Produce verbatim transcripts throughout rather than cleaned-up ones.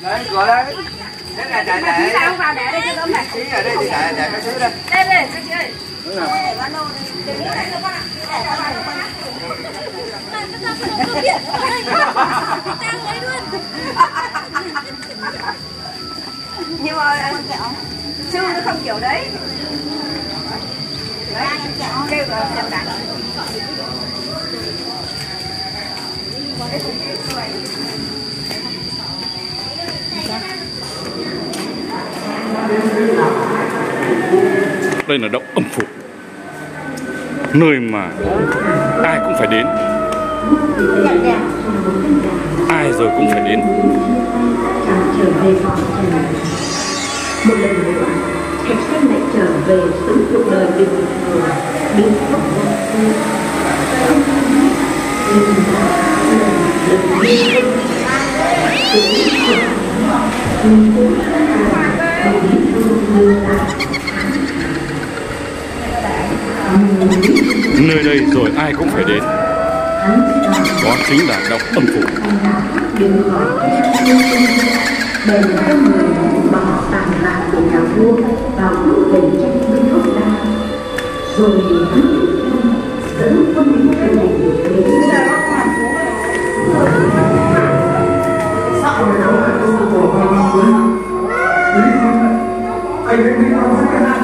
Đấy, gọi đấy. Đấy là để để. Chị đâu vào để đây cho tôm này. Chị ở đây thì để để cái thứ đây. Đây đây, các chị ơi. Đúng rồi. Để bán lô đi. Để miếng này cho con ạ. Để cho con. Nhưng mà sư nó không kiểu đấy. Đấy, kêu rồi chậm lại. Đây là động Âm Phủ, nơi mà ai cũng phải đến, ai rồi cũng phải đến. Trở về họ một lần nữa, Thạch Xanh lại trở về sống cuộc đời bình thường, biến khóc ra thương. Không biết, nhưng đã lần lần đi không cũng cũng Nơi đây rồi ai cũng phải đến, đó chính là động Âm Phủ. Bèn cho người bỏ tàn lạc của nhà vua vào bức đầy tranh bên gốc đa, rồi hắn dẫn quân lính thuyền đến sợ lắm của nhà vua. Anh ấy đi vào cái này.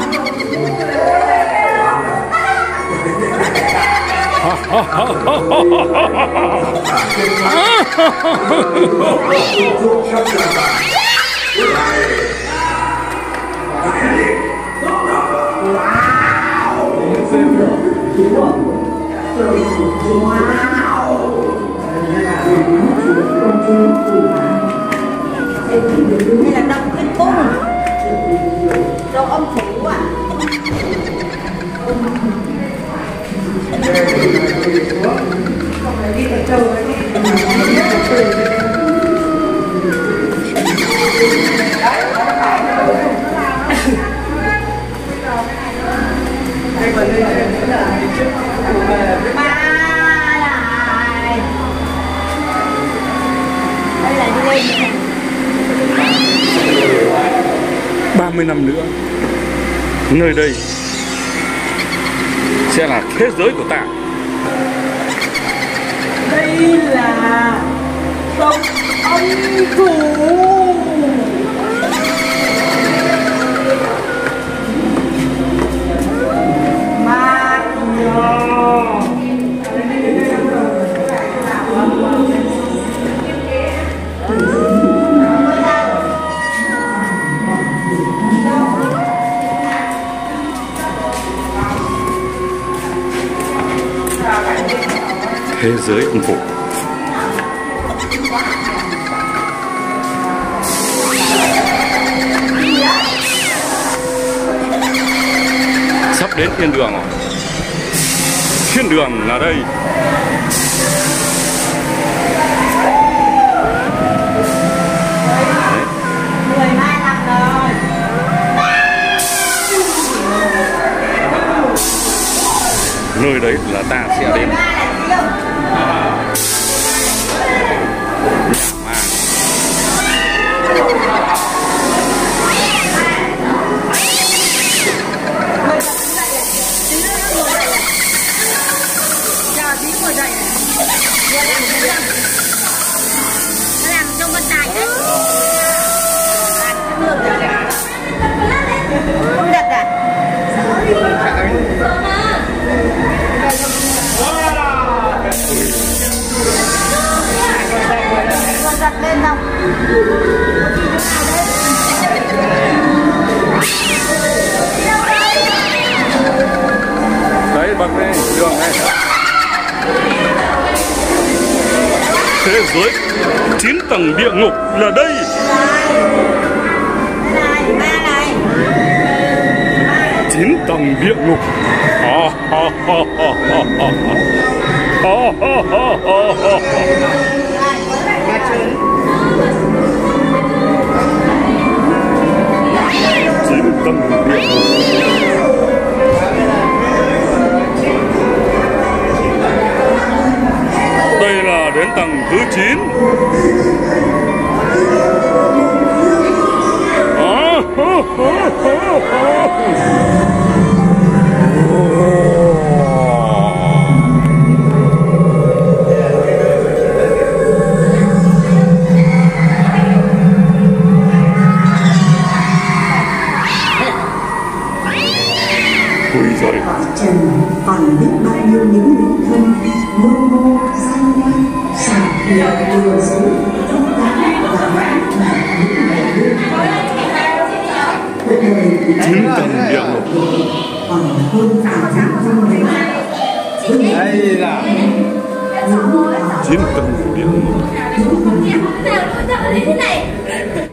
Đây là động Thiên Cung, động Âm Phủ à. Đi ở châu đi. Đây còn đây là ba lại. Đây là đi lên. ba mươi năm nữa, nơi đây sẽ là thế giới của ta. Đây là động Âm Phủ. Ma nhỏ. Thế giới Âm Phủ. Sắp đến thiên đường rồi. Thiên đường là đây. mười hai năm rồi. Nơi đấy là ta sẽ đến. Nó làm trong vận tải đấy. Không đặt à? Con đặt lên không? Đấy bật lên đường này. Thế giới chín tầng địa ngục là đây. Chín tầng địa ngục. Chín tầng địa ngục. Đây là đến tầng thứ chín. còn biết bao nhiêu những lính thân mưu mô gian ngoan xảo quyệt lừa dối thông cá và mãi mà những ngày đêm cuộc đời Chiến tranh địa ngục. còn hơn cả những vui đấy. Đây là Chiến tranh địa ngục. Thế này